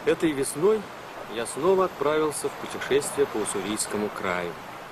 Этой весной я снова отправился в путешествие по Уссурийскому краю.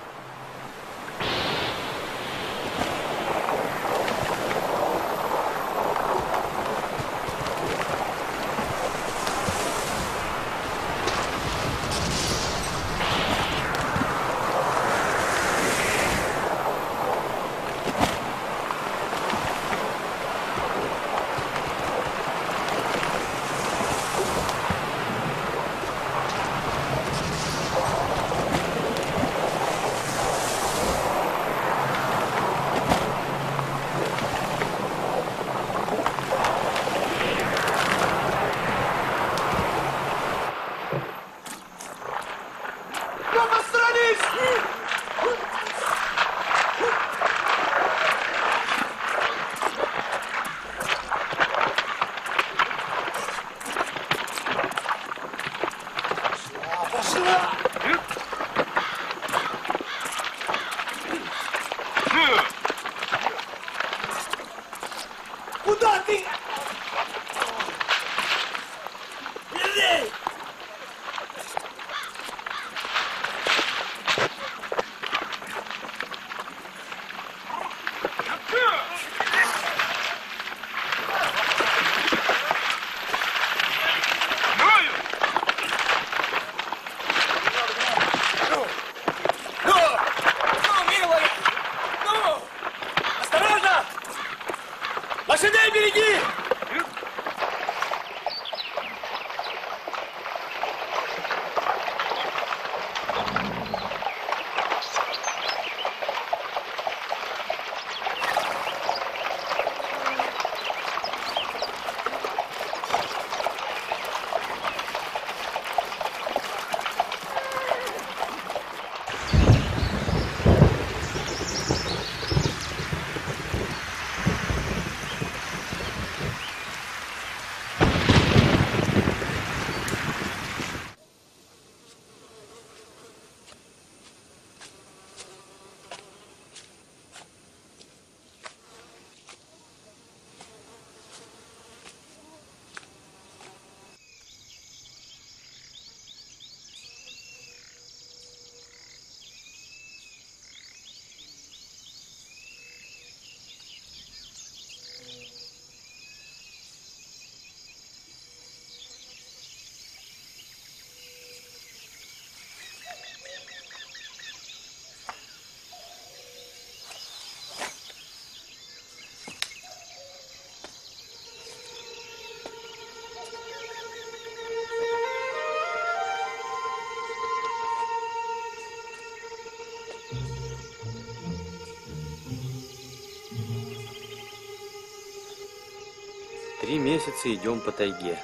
Три месяца идем по тайге.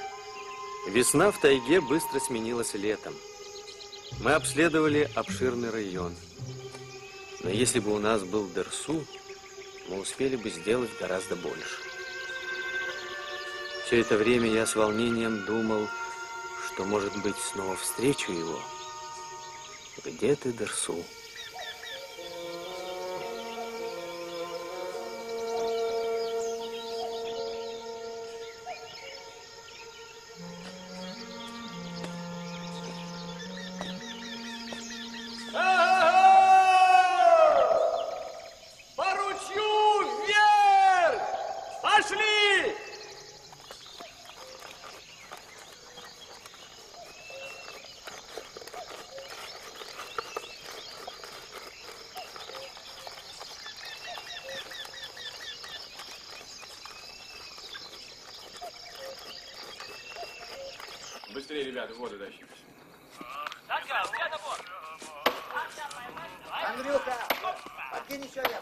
Весна в тайге быстро сменилась летом. Мы обследовали обширный район. Но если бы у нас был Дерсу, мы успели бы сделать гораздо больше. Все это время я с волнением думал, что, может быть, снова встречу его. Где ты, Дерсу? Быстрее, ребята, воду тащите. Сашка, у тебя набор. Андрюха, подкинь еще я.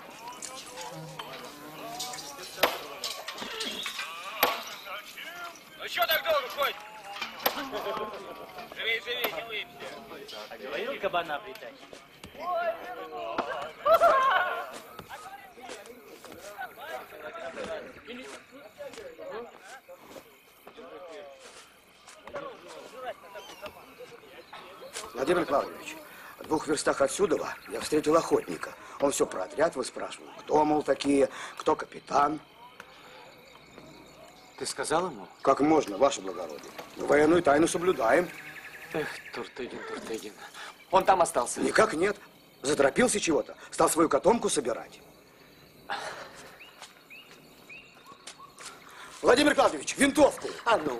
Ну что так долго ходит? Живей, живей, не выпьте. А говорил, кабана притащить. Владимир Клавдевич, в 2 верстах отсюда я встретил охотника. Он все про отряд выспрашивал. Кто, мол, такие, кто капитан. Ты сказал ему? Как можно, ваше благородие? Мы военную тайну соблюдаем. Эх, Туртыгин, Туртыгин. Он там остался? Никак нет. Заторопился чего-то. Стал свою котомку собирать. Владимир Клавдевич, винтовку! А ну!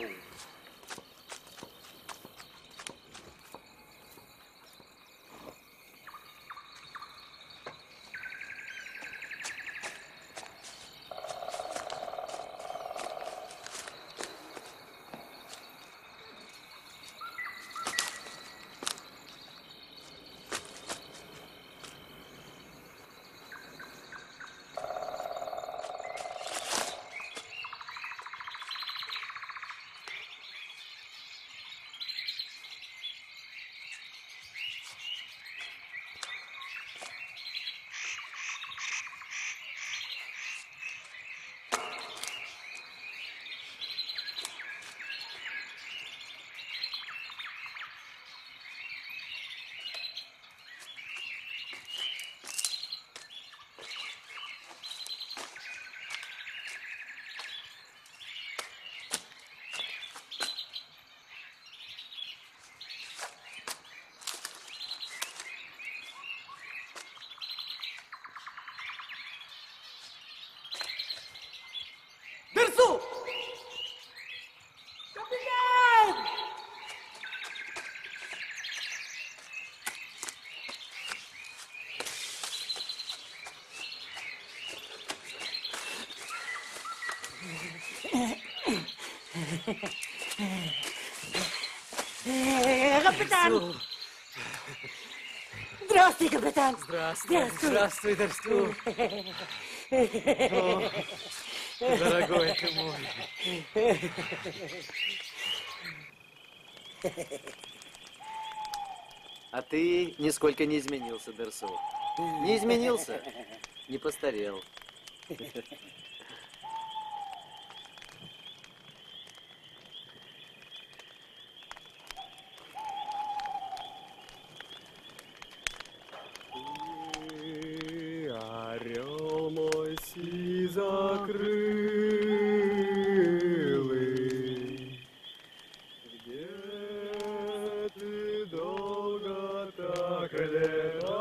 Дерсу! Капитан! Капитан! Здравствуй, капитан! Здравствуй, здравствуй, Дерсу. Дорогой ты мой. А ты нисколько не изменился, Дерсу. Не изменился, не постарел. Орел мой сизокрылый, где ты долго так летал,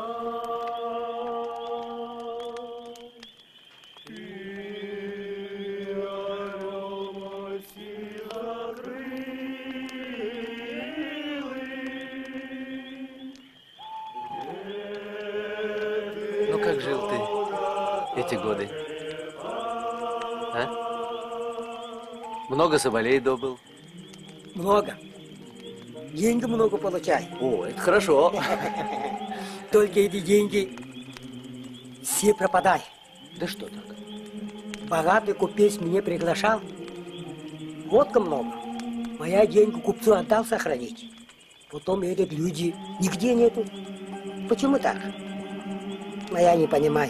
и орел мой сизокрылый. Ну как жил ты эти годы? А? Много соболей добыл? Много. Деньги много получай. О, это хорошо. Только эти деньги все пропадай. Да что так? Богатый купец меня приглашал. Водка много. Моя деньги купцу отдал сохранить. Потом этот люди нигде нету. Почему так? Но я не понимаю.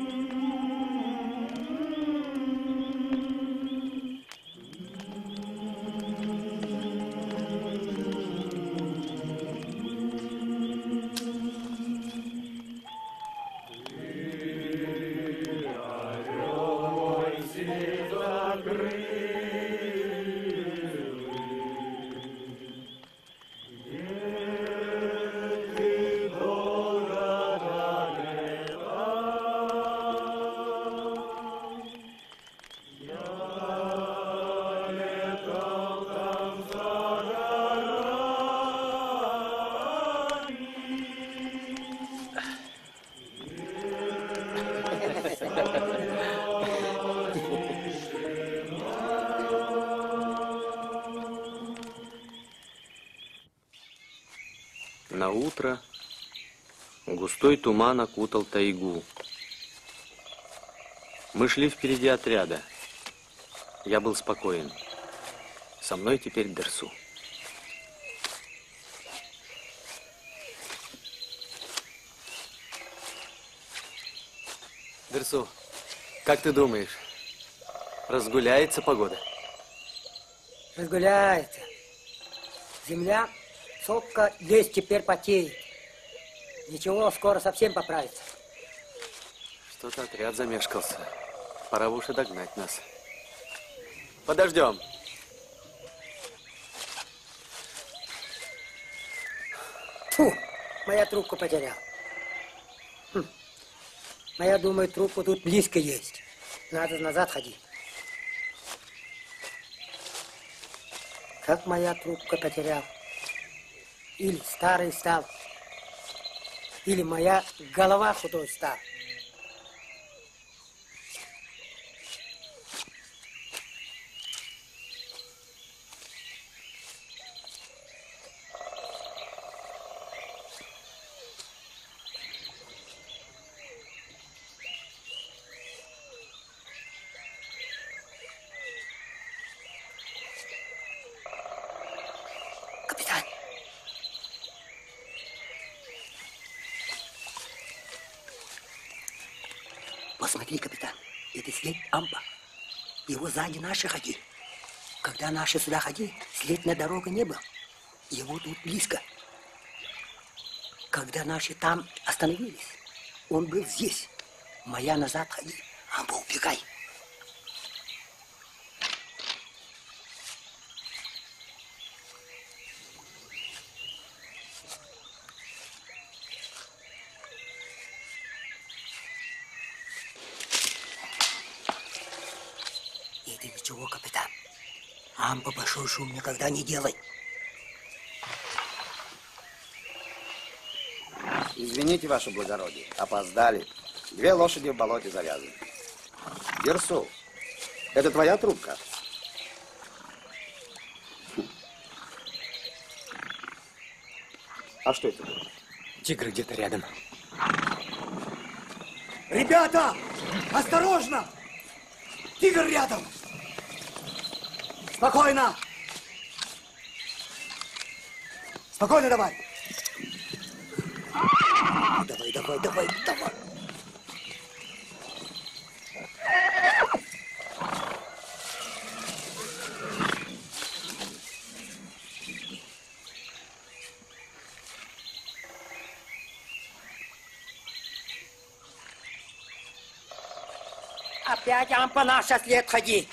На утро густой туман окутал тайгу. Мы шли впереди отряда. Я был спокоен. Со мной теперь Дерсу. Дерсу, как ты думаешь, разгуляется погода? Разгуляется. Земля, сопка, лес теперь потеет. Ничего, скоро совсем поправится. Что-то отряд замешкался. Пора бы уж и догнать нас. Подождем. Фу, моя трубку потерял. Моя, думаю, трубка тут близко есть. Надо назад ходить. Как моя трубка потерял? Или старый стал, или моя голова худой стала. Капитан! Посмотри, капитан, это след ампа. Его сзади наши ходи. Когда наши сюда ходи, след на дорогу не был. Его тут близко. Когда наши там остановились, он был здесь. Моя назад ходи, ампа убегай. Это ничего, капитан. Ампа большой шум никогда не делай. Извините, ваше благородие, опоздали. 2 лошади в болоте завязаны. Дерсу, это твоя трубка? А что это было? Тигр где-то рядом. Ребята, осторожно! Тигр рядом! Спокойно! Спокойно давай! Давай, давай, давай, давай. Опять ампа наша след ходи.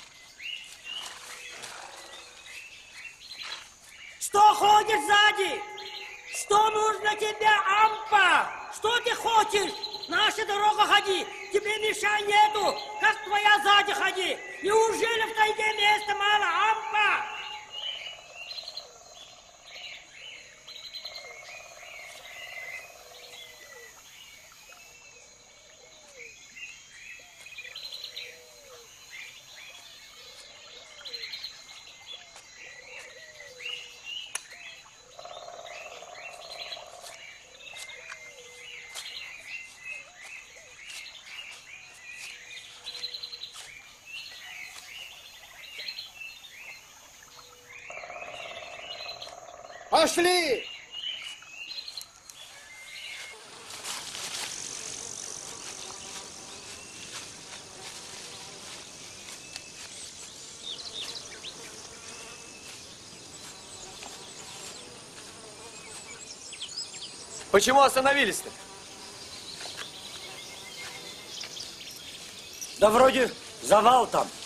Что ходишь сзади? Что нужно тебе, ампа? Что ты хочешь? Наша дорога ходи. Тебе мешай нету. Как твоя сзади ходи? Неужели в тайге места мало, ампа? Пошли! Почему остановились-то? Да вроде завал там.